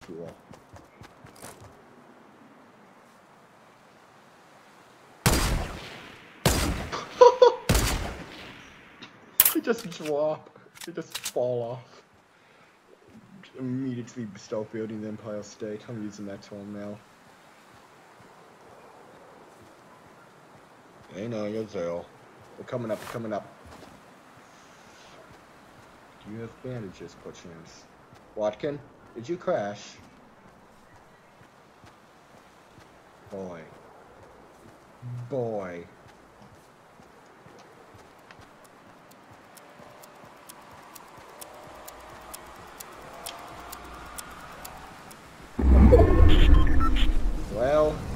Cool. They just drop. They just fall off. Immediately start building the Empire State. I'm using that term now. Hey, no, you're Zell. They're coming up, coming up. Do you have bandages, perchance? Watkin, did you crash? Boy. Boy. Well,